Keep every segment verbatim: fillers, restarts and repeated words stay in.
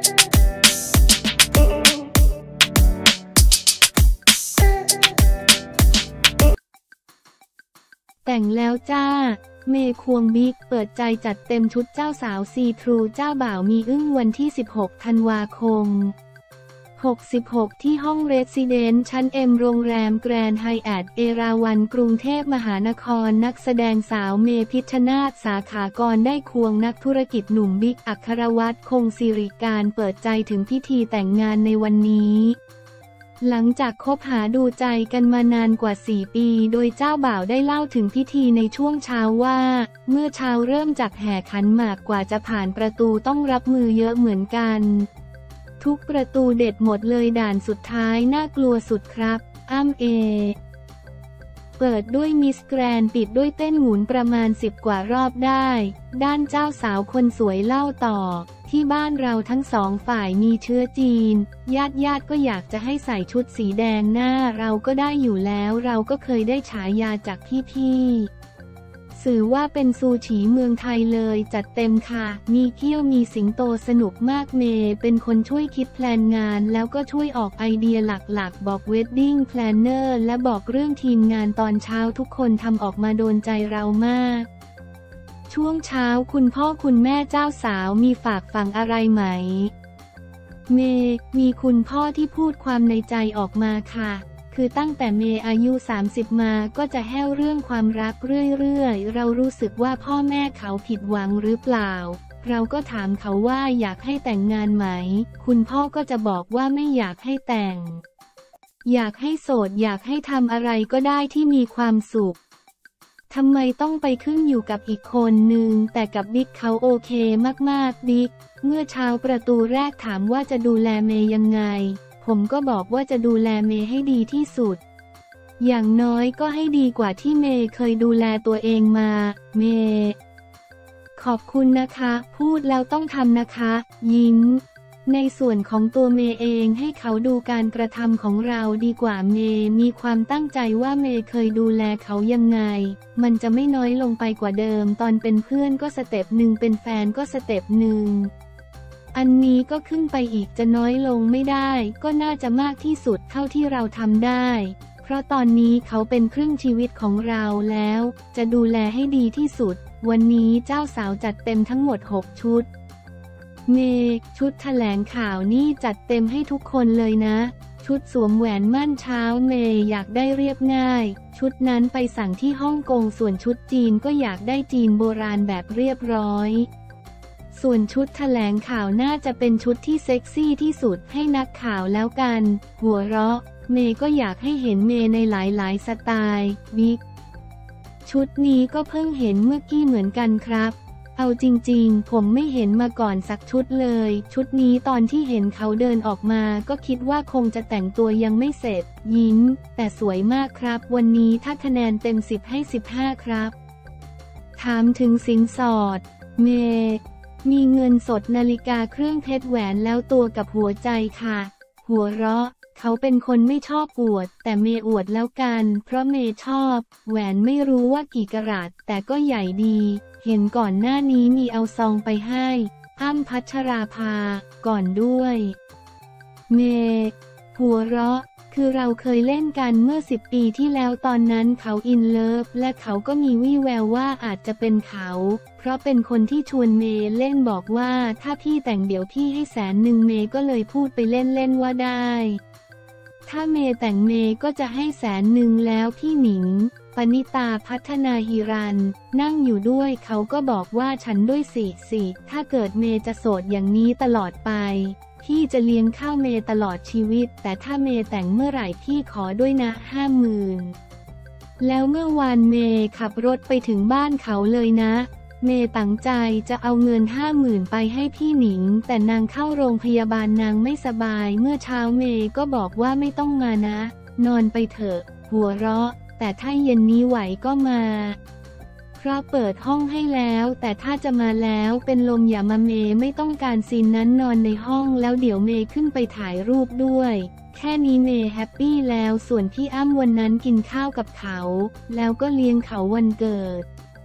แต่งแล้วจ้าเมย์ควงบิ๊กเปิดใจจัดเต็มชุดเจ้าสาวซีทรูเจ้าบ่าวมีอึ้งวันที่สิบหกธันวาคมหกสิบหกที่ห้องเรสซิเดนต์ชั้นเอ็มโรงแรมแกรนด์ไฮแอทเอราวัณกรุงเทพมหานครนักแสดงสาวเมย์พิชชนาธิ์สาขากรได้ควงนักธุรกิจหนุ่มบิ๊กอัครวัฒน์คงสิริการเปิดใจถึงพิธีแต่งงานในวันนี้หลังจากคบหาดูใจกันมานานกว่าสี่ปีโดยเจ้าบ่าวได้เล่าถึงพิธีในช่วงเช้าว่าเมื่อเช้าเริ่มจากแห่ขันหมากกว่าจะผ่านประตูต้องรับมือเยอะเหมือนกันทุกประตูเด็ดหมดเลยด่านสุดท้ายน่ากลัวสุดครับอ้ำเอเปิดด้วยมิสแกรนด์ปิดด้วยเต้นหมุนประมาณสิบกว่ารอบได้ด้านเจ้าสาวคนสวยเล่าต่อที่บ้านเราทั้งสองฝ่ายมีเชื้อจีนญาติญาติก็อยากจะให้ใส่ชุดสีแดงหน้าเราก็ได้อยู่แล้วเราก็เคยได้ฉายาจากพี่ๆสื่อว่าเป็นซูชิเมืองไทยเลยจัดเต็มค่ะมีเกี้ยวมีสิงโตสนุกมากเมย์เป็นคนช่วยคิดแพลนงานแล้วก็ช่วยออกไอเดียหลักๆบอกเวดดิ้งแพลนเนอร์และบอกเรื่องทีมงานตอนเช้าทุกคนทำออกมาโดนใจเรามากช่วงเช้าคุณพ่อคุณแม่เจ้าสาวมีฝากฝังอะไรไหมเมย์มีคุณพ่อที่พูดความในใจออกมาค่ะคือตั้งแต่เมย์อายุสามสิบมาก็จะแห้วเรื่องความรักเรื่อยๆเรารู้สึกว่าพ่อแม่เขาผิดหวังหรือเปล่าเราก็ถามเขาว่าอยากให้แต่งงานไหมคุณพ่อก็จะบอกว่าไม่อยากให้แต่งอยากให้โสดอยากให้ทำอะไรก็ได้ที่มีความสุขทำไมต้องไปขึ้นอยู่กับอีกคนนึงแต่กับบิ๊กเขาโอเคมากๆบิ๊กเมื่อเช้าประตูแรกถามว่าจะดูแลเมย์ยังไงผมก็บอกว่าจะดูแลเมย์ให้ดีที่สุดอย่างน้อยก็ให้ดีกว่าที่เมย์เคยดูแลตัวเองมาเมย์ขอบคุณนะคะพูดแล้วต้องทำนะคะยิ้มในส่วนของตัวเมย์เองให้เขาดูการกระทำของเราดีกว่าเมย์มีความตั้งใจว่าเมย์เคยดูแลเขายังไงมันจะไม่น้อยลงไปกว่าเดิมตอนเป็นเพื่อนก็สเต็ปหนึ่งเป็นแฟนก็สเต็ปหนึ่งอันนี้ก็ขึ้นไปอีกจะน้อยลงไม่ได้ก็น่าจะมากที่สุดเท่าที่เราทำได้เพราะตอนนี้เขาเป็นครึ่งชีวิตของเราแล้วจะดูแลให้ดีที่สุดวันนี้เจ้าสาวจัดเต็มทั้งหมดหกชุดเมย์ชุดแถลงข่าวนี่จัดเต็มให้ทุกคนเลยนะชุดสวมแหวนมั่นเช้าเมย์อยากได้เรียบง่ายชุดนั้นไปสั่งที่ฮ่องกงส่วนชุดจีนก็อยากได้จีนโบราณแบบเรียบร้อยส่วนชุดแถลงข่าวน่าจะเป็นชุดที่เซ็กซี่ที่สุดให้นักข่าวแล้วกันหัวเราะเมย์ก็อยากให้เห็นเมย์ในหลายๆสไตล์บิ๊กชุดนี้ก็เพิ่งเห็นเมื่อกี้เหมือนกันครับเอาจริงๆผมไม่เห็นมาก่อนสักชุดเลยชุดนี้ตอนที่เห็นเขาเดินออกมาก็คิดว่าคงจะแต่งตัวยังไม่เสร็จยิ้มแต่สวยมากครับวันนี้ถ้าคะแนนเต็มสิบให้สิบห้าครับถามถึงสินสอดเมย์มีเงินสดนาฬิกาเครื่องเพชรแหวนแล้วตัวกับหัวใจค่ะหัวเราะเขาเป็นคนไม่ชอบอวดแต่เมย์อวดแล้วกันเพราะเมย์ชอบแหวนไม่รู้ว่ากี่กะรัตแต่ก็ใหญ่ดีเห็นก่อนหน้านี้มีเอาซองไปให้อ้ำพัชราภาก่อนด้วยเมย์หัวเราะคือเราเคยเล่นกันเมื่อสิบปีที่แล้วตอนนั้นเขาอินเลิฟและเขาก็มีวี่แววว่าอาจจะเป็นเขาเพราะเป็นคนที่ชวนเมย์เล่นบอกว่าถ้าพี่แต่งเดี๋ยวพี่ให้แสนหนึ่งเมย์ก็เลยพูดไปเล่นๆว่าได้ถ้าเมย์แต่งเมย์ก็จะให้แสนหนึ่งแล้วพี่หนิงปณิตาพัฒนาฮิรันนั่งอยู่ด้วยเขาก็บอกว่าฉันด้วยสิสิถ้าเกิดเมย์จะโสดอย่างนี้ตลอดไปพี่จะเลี้ยงข้าวเมย์ตลอดชีวิตแต่ถ้าเมย์แต่งเมื่อไหร่พี่ขอด้วยนะห้าหมื่นแล้วเมื่อวานเมย์ขับรถไปถึงบ้านเขาเลยนะเมย์ตั้งใจจะเอาเงินห้าหมื่นไปให้พี่หนิงแต่นางเข้าโรงพยาบาลนางไม่สบายเมื่อเช้าเมย์ก็บอกว่าไม่ต้องมานะนอนไปเถอะหัวเราะแต่ถ้าเย็นนี้ไหวก็มาเพราะเปิดห้องให้แล้วแต่ถ้าจะมาแล้วเป็นลมอย่ามาเมย์ไม่ต้องการซีนนั้นนอนในห้องแล้วเดี๋ยวเมย์ขึ้นไปถ่ายรูปด้วยแค่นี้เมย์แฮปปี้แล้วส่วนพี่อ้ำวันนั้นกินข้าวกับเขาแล้วก็เลี้ยงเขาวันเกิด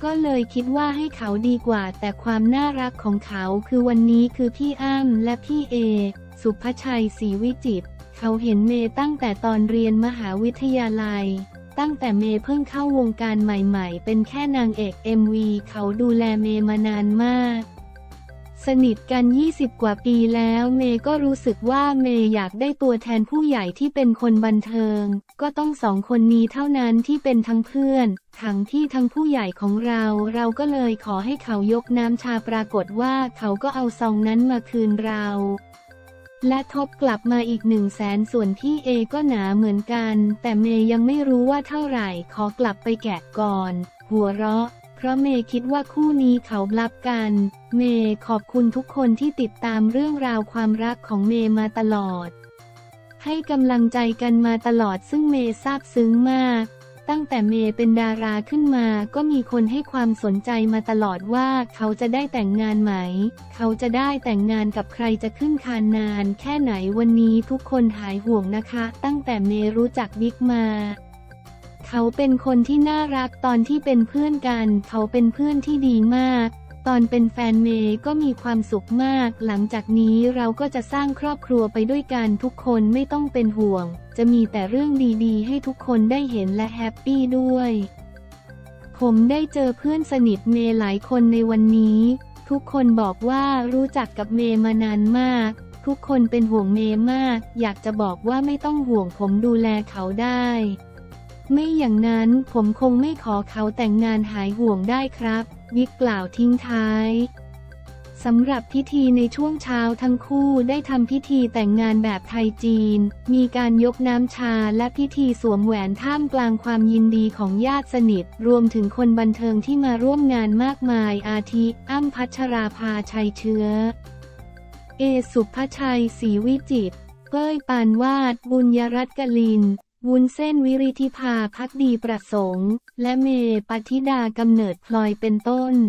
ก็เลยคิดว่าให้เขาดีกว่าแต่ความน่ารักของเขาคือวันนี้คือพี่อ้ำและพี่เอสุภชัยศรีวิจิตรเขาเห็นเมย์ตั้งแต่ตอนเรียนมหาวิทยาลัยตั้งแต่เมย์เพิ่งเข้าวงการใหม่ๆเป็นแค่นางเอก เอ็ม วี เขาดูแลเมย์มานานมากสนิทกันยี่สิบกว่าปีแล้วเมย์ก็รู้สึกว่าเมย์อยากได้ตัวแทนผู้ใหญ่ที่เป็นคนบันเทิงก็ต้องสองคนนี้เท่านั้นที่เป็นทั้งเพื่อนทั้งที่ทั้งผู้ใหญ่ของเราเราก็เลยขอให้เขายกน้ำชาปรากฏว่าเขาก็เอาซองนั้นมาคืนเราและทบกลับมาอีกหนึ่งแสนส่วนพี่เอก็หนาเหมือนกันแต่เมย์ยังไม่รู้ว่าเท่าไหร่ขอกลับไปแกะก่อนหัวเราะเพราะเมย์คิดว่าคู่นี้เขาลับกันเมย์ขอบคุณทุกคนที่ติดตามเรื่องราวความรักของเมย์มาตลอดให้กำลังใจกันมาตลอดซึ่งเมย์ซาบซึ้งมากตั้งแต่เมย์เป็นดาราขึ้นมาก็มีคนให้ความสนใจมาตลอดว่าเขาจะได้แต่งงานไหมเขาจะได้แต่งงานกับใครจะขึ้นคานนานแค่ไหนวันนี้ทุกคนหายห่วงนะคะตั้งแต่เมย์รู้จักบิ๊กมาเขาเป็นคนที่น่ารักตอนที่เป็นเพื่อนกันเขาเป็นเพื่อนที่ดีมากตอนเป็นแฟนเมย์ก็มีความสุขมากหลังจากนี้เราก็จะสร้างครอบครัวไปด้วยกันทุกคนไม่ต้องเป็นห่วงจะมีแต่เรื่องดีๆให้ทุกคนได้เห็นและแฮปปี้ด้วยผมได้เจอเพื่อนสนิทเมย์หลายคนในวันนี้ทุกคนบอกว่ารู้จักกับเมย์มานานมากทุกคนเป็นห่วงเมย์มากอยากจะบอกว่าไม่ต้องห่วงผมดูแลเขาได้ไม่อย่างนั้นผมคงไม่ขอเขาแต่งงานหายห่วงได้ครับบิ๊กกล่าวทิ้งท้ายสำหรับพิธีในช่วงเช้าทั้งคู่ได้ทำพิธีแต่งงานแบบไทยจีนมีการยกน้ำชาและพิธีสวมแหวนท่ามกลางความยินดีของญาติสนิทรวมถึงคนบันเทิงที่มาร่วมงานมากมายอาทิอ้ำพัชราภาชัยเชื้อเอสุภชัยศรีวิจิตรเป้ยปานวาดบุญยรัตน์กลินวุ้นเส้นวิริธิภาภักดีประสงค์และเมย์ปฏิดากำเนิดพลอยเป็นต้น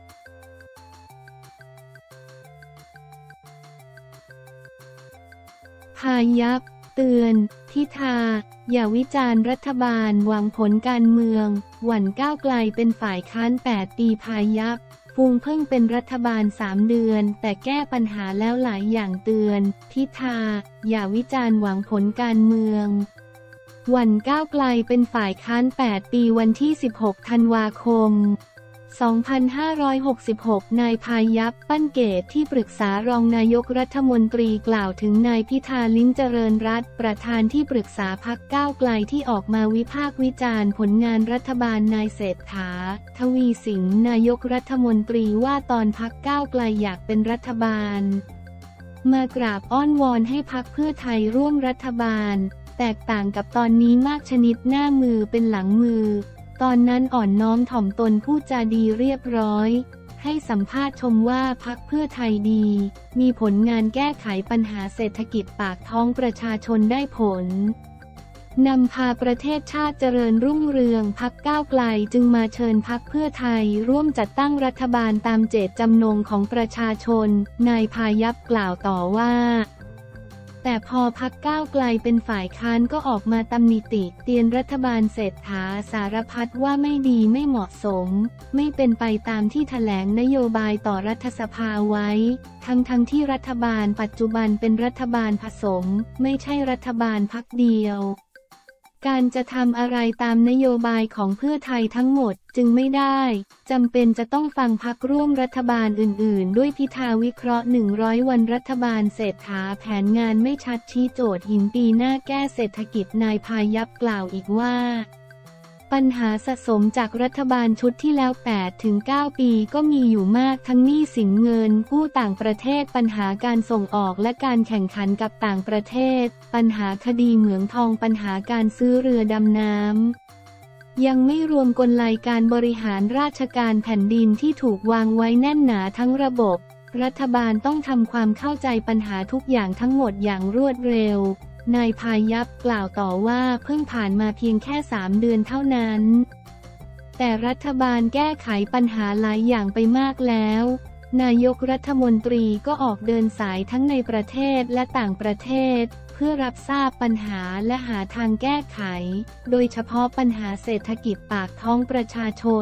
พายัพเตือนทิธาอย่าวิจารณ์รัฐบาลหวังผลการเมืองหวั่นก้าวไกลเป็นฝ่ายค้านแปดปีพายัพฟูงเพิ่งเป็นรัฐบาลสามเดือนแต่แก้ปัญหาแล้วหลายอย่างเตือนทิธาอย่าวิจารณ์หวังผลการเมืองวันก้าวไกลเป็นฝ่ายค้านแปดปีวันที่สิบหกธันวาคมสองพันห้าร้อยหกสิบหกนายพายัพปั้นเกตที่ปรึกษารองนายกรัฐมนตรีกล่าวถึงนายพิธาลิ้มเจริญรัตน์ประธานที่ปรึกษาพรรคก้าวไกลที่ออกมาวิพากษ์วิจารณ์ผลงานรัฐบาลนายเศรษฐาทวีสินนายกรัฐมนตรีว่าตอนพรรคก้าวไกลอยากเป็นรัฐบาลมากราบอ้อนวอนให้พรรคเพื่อไทยร่วมรัฐบาลแตกต่างกับตอนนี้มากชนิดหน้ามือเป็นหลังมือตอนนั้นอ่อนน้อมถ่อมตนพูดจาดีเรียบร้อยให้สัมภาษณ์ชมว่าพรรคเพื่อไทยดีมีผลงานแก้ไขปัญหาเศรษฐกิจปากท้องประชาชนได้ผลนำพาประเทศชาติเจริญรุ่งเรืองพรรคก้าวไกลจึงมาเชิญพรรคเพื่อไทยร่วมจัดตั้งรัฐบาลตามเจตจำนงของประชาชนนายพายัพกล่าวต่อว่าแต่พอพรรคก้าวไกลเป็นฝ่ายค้านก็ออกมาตำหนิติเตียนรัฐบาลเศรษฐาสารพัดว่าไม่ดีไม่เหมาะสมไม่เป็นไปตามที่แถลงนโยบายต่อรัฐสภาไว้ทั้งทั้งที่รัฐบาลปัจจุบันเป็นรัฐบาลผสมไม่ใช่รัฐบาลพรรคเดียวการจะทำอะไรตามนโยบายของเพื่อไทยทั้งหมดจึงไม่ได้จำเป็นจะต้องฟังพรรคร่วมรัฐบาลอื่นๆด้วยพิธาวิเคราะห์หนึ่งร้อยวันรัฐบาลเศรษฐาแผนงานไม่ชัดชี้โจทย์หินปีหน้าแก้เศรษฐกิจนายพายัพกล่าวอีกว่าปัญหาสะสมจากรัฐบาลชุดที่แล้ว แปดถึงเก้า ปีก็มีอยู่มากทั้งหนี้สินเงินกู้ต่างประเทศปัญหาการส่งออกและการแข่งขันกับต่างประเทศปัญหาคดีเหมืองทองปัญหาการซื้อเรือดำน้ำยังไม่รวมกลไกการบริหารราชการแผ่นดินที่ถูกวางไว้แน่นหนาทั้งระบบรัฐบาลต้องทำความเข้าใจปัญหาทุกอย่างทั้งหมดอย่างรวดเร็วนายพายัพกล่าวต่อว่าเพิ่งผ่านมาเพียงแค่สามเดือนเท่านั้นแต่รัฐบาลแก้ไขปัญหาหลายอย่างไปมากแล้วนายกรัฐมนตรีก็ออกเดินสายทั้งในประเทศและต่างประเทศเพื่อรับทราบปัญหาและหาทางแก้ไขโดยเฉพาะปัญหาเศรษฐกิจปากท้องประชาชน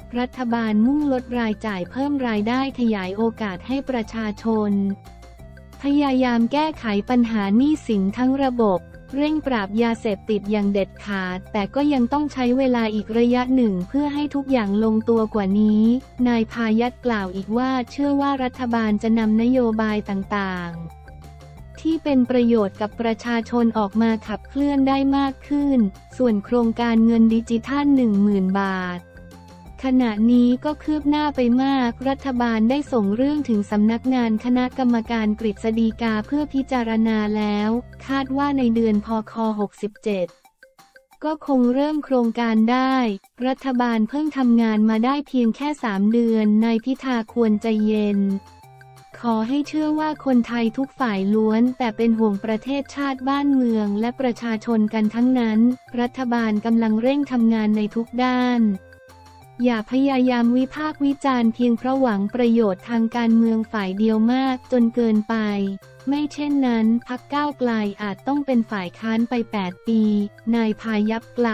รัฐบาลมุ่งลดรายจ่ายเพิ่มรายได้ขยายโอกาสให้ประชาชนพยายามแก้ไขปัญหาหนี้สินทั้งระบบเร่งปราบยาเสพติดอย่างเด็ดขาดแต่ก็ยังต้องใช้เวลาอีกระยะหนึ่งเพื่อให้ทุกอย่างลงตัวกว่านี้นายพายัตกล่าวอีกว่าเชื่อว่ารัฐบาลจะนำนโยบายต่างๆที่เป็นประโยชน์กับประชาชนออกมาขับเคลื่อนได้มากขึ้นส่วนโครงการเงินดิจิทัล หนึ่งหมื่น บาทขณะนี้ก็คืบหน้าไปมากรัฐบาลได้ส่งเรื่องถึงสำนักงานคณะกรรมการกฤษฎีกาเพื่อพิจารณาแล้วคาดว่าในเดือนพ.ค. หกสิบเจ็ดก็คงเริ่มโครงการได้รัฐบาลเพิ่งทำงานมาได้เพียงแค่สามเดือนนายพิธาควรใจเย็นขอให้เชื่อว่าคนไทยทุกฝ่ายล้วนแต่เป็นห่วงประเทศชาติบ้านเมืองและประชาชนกันทั้งนั้นรัฐบาลกำลังเร่งทำงานในทุกด้านอย่าพยายามวิพากษ์วิจารณ์เพียงเพราะหวังประโยชน์ทางการเมืองฝ่ายเดียวมากจนเกินไปไม่เช่นนั้นพรรคก้าวไกลอาจต้องเป็นฝ่ายค้านไปแปดปีนายพายัพก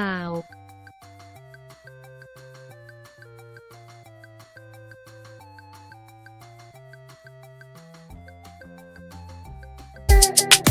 ล่าว